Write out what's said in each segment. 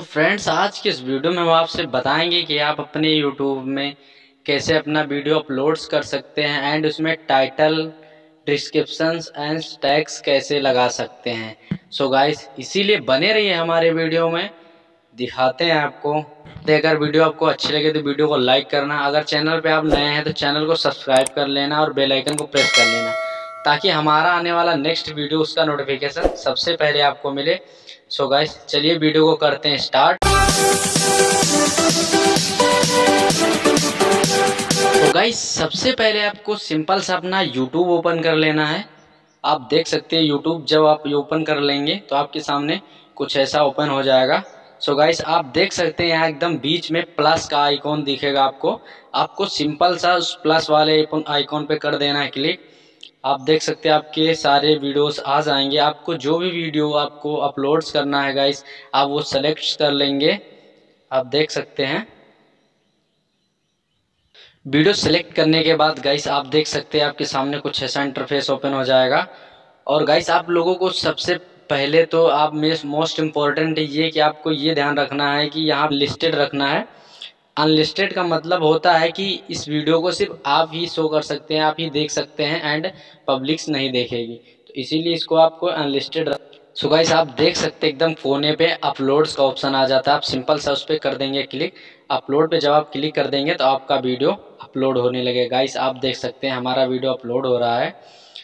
Friends, आज के इस वीडियो में हम आपसे बताएंगे कि आप अपने यूट्यूब में कैसे अपना वीडियो अपलोड्स कर सकते हैं एंड उसमें टाइटल, डिस्क्रिप्शंस एंड टैग्स कैसे लगा सकते हैं। सो गाइस, इसीलिए बने रहिए हमारे वीडियो में, दिखाते हैं आपको। तो अगर वीडियो आपको अच्छी लगे तो वीडियो को लाइक करना, अगर चैनल पे आप नए हैं तो चैनल को सब्सक्राइब कर लेना और बेल आइकन को प्रेस कर लेना ताकि हमारा आने वाला नेक्स्ट वीडियो उसका नोटिफिकेशन सबसे पहले आपको मिले। सो गाइस, चलिए वीडियो को करते हैं स्टार्ट। तो गाइस, सबसे पहले आपको सिंपल सा अपना यूट्यूब ओपन कर लेना है। आप देख सकते हैं यूट्यूब जब आप ओपन कर लेंगे तो आपके सामने कुछ ऐसा ओपन हो जाएगा। सो गाइस, आप देख सकते हैं यहाँ एकदम बीच में प्लस का आइकॉन दिखेगा आपको सिंपल सा उस प्लस वाले आइकॉन पे कर देना है क्लिक। आप देख सकते हैं आपके सारे वीडियोस आ जाएंगे। आपको जो भी वीडियो आपको अपलोड्स करना है गाइस, आप वो सेलेक्ट कर लेंगे। आप देख सकते हैं वीडियो सेलेक्ट करने के बाद गाइस आप देख सकते हैं आपके सामने कुछ ऐसा इंटरफेस ओपन हो जाएगा। और गाइस, आप लोगों को सबसे पहले तो आप में मोस्ट इम्पोर्टेंट ये कि आपको ये ध्यान रखना है कि यहाँ लिस्टेड रखना है। अनलिस्टेड का मतलब होता है कि इस वीडियो को सिर्फ आप ही शो कर सकते हैं, आप ही देख सकते हैं एंड पब्लिक नहीं देखेगी, तो इसीलिए इसको आपको अनलिस्टेड। सो गाइस, आप देख सकते हैं एकदम कोने पे अपलोड्स का ऑप्शन आ जाता है। आप सिंपल सा उस पर कर देंगे क्लिक। अपलोड पे जब आप क्लिक कर देंगे तो आपका वीडियो अपलोड होने लगेगा। गाइस, आप देख सकते हैं हमारा वीडियो अपलोड हो रहा है।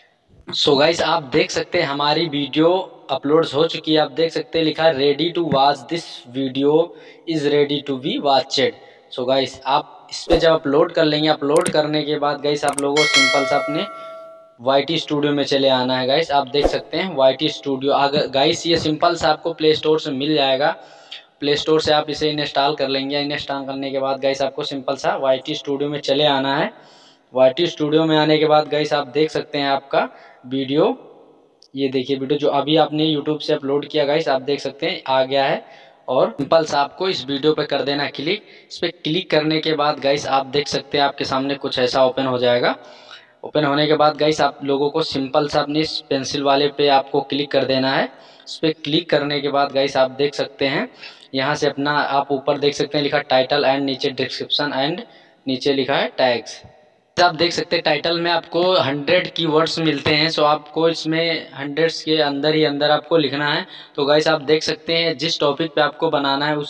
सो गाइस, आप देख सकते हैं हमारी वीडियो अपलोड्स हो चुकी है। आप देख सकते हैं लिखा है ready to watch, this video is ready to be watched. So guys, आप इस पर जब अपलोड कर लेंगे, अपलोड करने के बाद गाइस आप लोगों को सिंपल सा अपने YT स्टूडियो में चले आना है। गाइस, आप देख सकते हैं YT स्टूडियो। अगर गाइस ये सिंपल सा आपको प्ले स्टोर से मिल जाएगा, प्ले स्टोर से आप इसे इंस्टॉल कर लेंगे। इंस्टॉल करने के बाद गाइस आपको सिंपल सा YT स्टूडियो में चले आना है। YT स्टूडियो में आने के बाद गाइस आप देख सकते हैं आपका वीडियो, ये देखिए वीडियो जो अभी आपने यूट्यूब से अपलोड किया गाइस, आप देख सकते हैं आ गया है। और सिंपल सा आपको इस वीडियो पे कर देना है क्लिक। इस पर क्लिक करने के बाद गाइस आप देख सकते हैं आपके सामने कुछ ऐसा ओपन हो जाएगा। ओपन होने के बाद गाइस आप लोगों को सिंपल सा अपनी इस पेंसिल वाले पे आपको क्लिक कर देना है। इस पर क्लिक करने के बाद गाइस आप देख सकते हैं यहाँ से अपना, आप ऊपर देख सकते हैं लिखा टाइटल एंड नीचे डिस्क्रिप्शन एंड नीचे लिखा है टैग्स। आप देख सकते हैं टाइटल में आपको 100 कीवर्ड्स मिलते हैं। सो आपको इसमें 100 के अंदर ही अंदर आपको लिखना है। तो गाइस आप देख सकते हैं जिस टॉपिक पे आपको बनाना है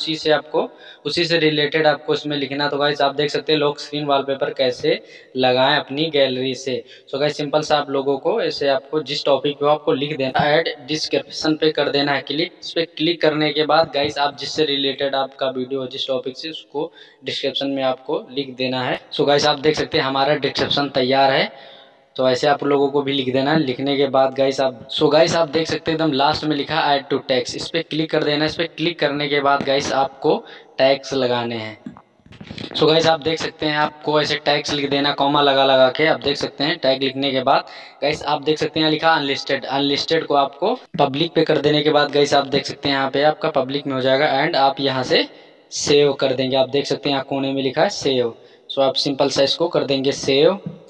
उसी से रिलेटेड आपको इसमें लिखना है। तो गाइस आप देख सकते हैं लॉक स्क्रीन वॉलपेपर कैसे लगाएं अपनी गैलरी से। सो गाइस, सिंपल सा आप लोगों को ऐसे आपको जिस टॉपिक पे आपको लिख देना है, ऐड डिस्क्रिप्शन पे कर देना है क्लिक। इस पर क्लिक करने के बाद गाइस आप जिससे रिलेटेड आपका वीडियो जिस टॉपिक से, उसको डिस्क्रिप्शन में आपको लिख देना है। सो गाइस आप देख सकते हैं हमारा डिस्क्रिप्शन तैयार है। तो ऐसे आप लोगों को भी लिख देना है। लिखने के बाद गाइस आप देख सकते हैं एकदम लास्ट में लिखा ऐड टू टैग्स, इस पर क्लिक कर देना है। इस पर क्लिक करने के बाद गाइस आपको टैग्स लगाने हैं। सो गाइस आप देख सकते हैं आपको ऐसे टैग्स लिख देना, कॉमा लगा के। आप देख सकते हैं टैग लिखने के बाद गाइस आप देख सकते हैं लिखा अनलिस्टेड। अनलिस्टेड को आपको पब्लिक पे कर देने के बाद गाइस आप देख सकते हैं यहाँ पे आपका पब्लिक में हो जाएगा एंड आप यहाँ से सेव कर देंगे। आप देख सकते हैं यहाँ कोने में लिखा है सेव। सो आप सिंपल सा इसको कर देंगे सेव।